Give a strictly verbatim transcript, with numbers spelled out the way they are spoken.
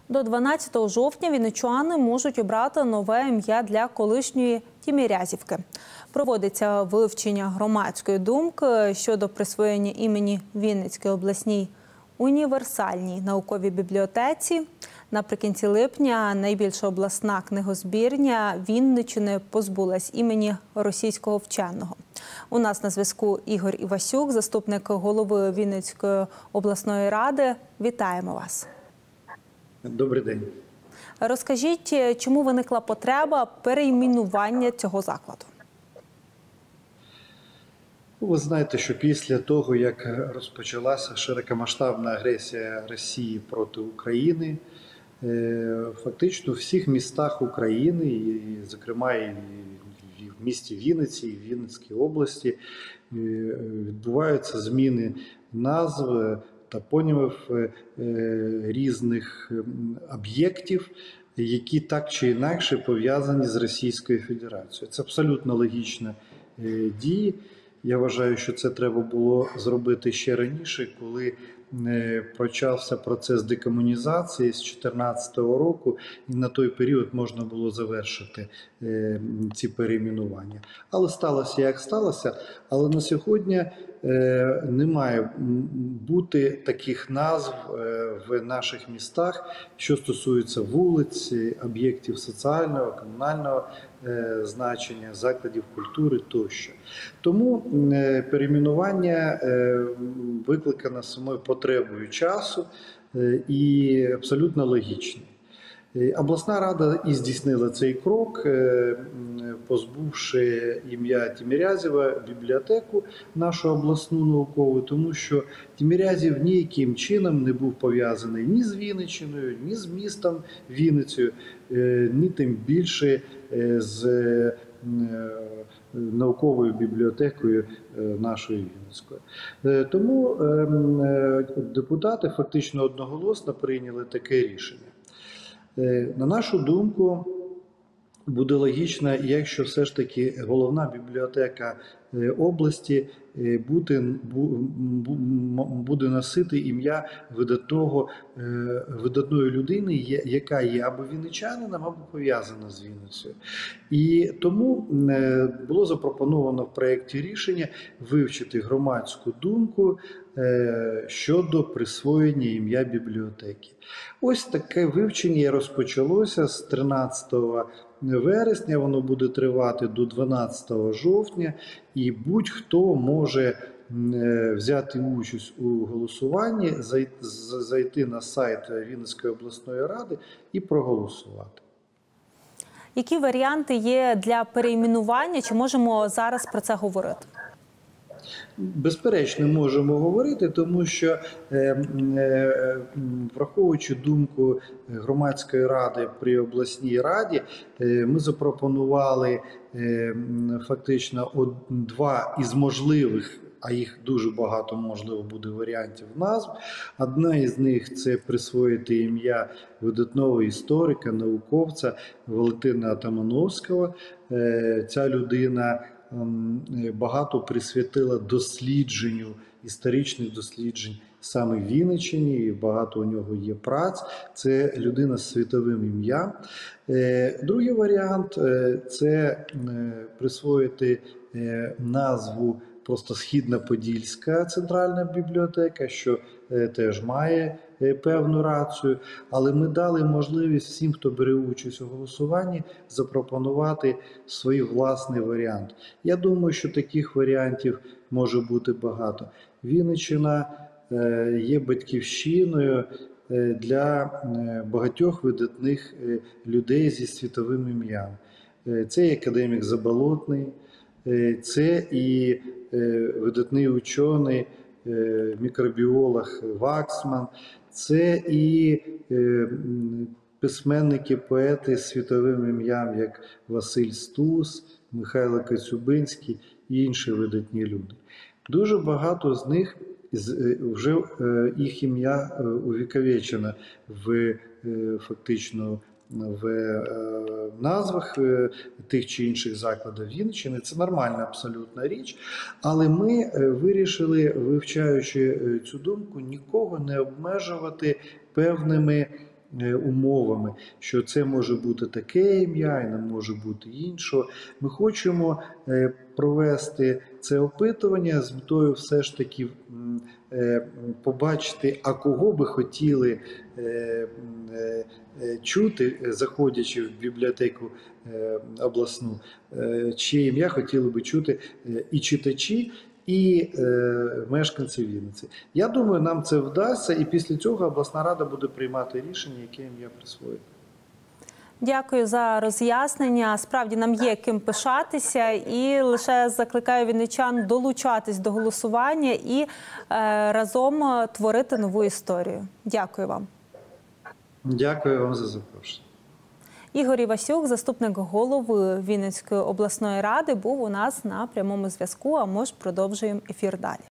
До дванадцятого жовтня вінничани можуть обрати нове ім'я для колишньої Тімірязівки. Проводиться вивчення громадської думки щодо присвоєння імені Вінницькій обласній універсальній науковій бібліотеці. Наприкінці липня найбільша обласна книгозбірня Вінниччини позбулась імені російського вченого. У нас на зв'язку Ігор Івасюк, заступник голови Вінницької обласної ради. Вітаємо вас. Добрий день. Розкажіть, чому виникла потреба перейменування цього закладу? Ви знаєте, що після того, як розпочалася широкомасштабна агресія Росії проти України, фактично в всіх містах України, і, зокрема і в місті Вінниці, і в Вінницькій області, відбуваються зміни назв, топонімів різних об'єктів, які так чи інакше пов'язані з Російською Федерацією. Це абсолютно логічна дія. Я вважаю, що це треба було зробити ще раніше, коли почався процес декомунізації з дві тисячі чотирнадцятого року, і на той період можна було завершити ці перейменування. Але сталося, як сталося. Але на сьогодні не має бути таких назв в наших містах, що стосується вулиць, об'єктів соціального, комунального значення, закладів культури тощо. Тому перейменування викликано самою потребою часу і абсолютно логічно. Обласна рада і здійснила цей крок, позбувши ім'я Тімірязєва бібліотеку нашу обласну наукову, тому що Тімірязєв ніяким чином не був пов'язаний ні з Вінниччиною, ні з містом Вінницею, ні тим більше з науковою бібліотекою нашої Вінницької. Тому депутати фактично одноголосно прийняли таке рішення. На нашу думку, буде логічно, якщо все ж таки головна бібліотека області буде, буде носити ім'я видатного, видатної людини, яка є або вінничанином, або пов'язана з Вінницею. І тому було запропоновано в проєкті рішення вивчити громадську думку щодо присвоєння ім'я бібліотеки. Ось таке вивчення розпочалося з тринадцятого вересня, воно буде тривати до дванадцятого жовтня, і будь-хто може взяти участь у голосуванні, зайти на сайт Вінницької обласної ради і проголосувати. Які варіанти є для перейменування, чи можемо зараз про це говорити? Безперечно, можемо говорити, тому що, враховуючи думку громадської ради при обласній раді, ми запропонували фактично два із можливих, а їх дуже багато, можливо, буде варіантів назв. Одна із них – це присвоїти ім'я видатного історика, науковця Валентина Атамановського. Ця людина багато присвятила дослідженню, історичних досліджень саме в Вінниччині, і багато у нього є праць. Це людина з світовим ім'ям. Другий варіант – це присвоїти назву просто Східно-Подільська центральна бібліотека, що теж має певну рацію, але ми дали можливість всім, хто бере участь у голосуванні, запропонувати свій власний варіант. Я думаю, що таких варіантів може бути багато. Вінниччина є батьківщиною для багатьох видатних людей зі світовим ім'ям. Це і академік Заболотний, це і видатний учений, мікробіолог Ваксман, це і письменники, поети з світовим ім'ям, як Василь Стус, Михайло Коцюбинський і інші видатні люди. Дуже багато з них, вже їх ім'я увіковічено в фактично в назвах тих чи інших закладів Вінниччини. Це нормальна абсолютна річ, але ми вирішили, вивчаючи цю думку, нікого не обмежувати певними е, умовами, що це може бути таке ім'я і не може бути іншого. Ми хочемо е, провести це опитування з метою все ж таки м, е, побачити, а кого би хотіли е, е, е, чути, е, заходячи в бібліотеку е, обласну, е, чиє ім'я хотіли би чути е, і читачі, і е, мешканці Вінниці. Я думаю, нам це вдасться, і після цього обласна рада буде приймати рішення, яке ім'я присвоїти. Дякую за роз'яснення. Справді нам є ким пишатися, і лише закликаю вінничан долучатись до голосування і е, разом творити нову історію. Дякую вам. Дякую вам за запрошення. Ігор Івасюк, заступник голови Вінницької обласної ради, був у нас на прямому зв'язку, а ми ж продовжуємо ефір далі.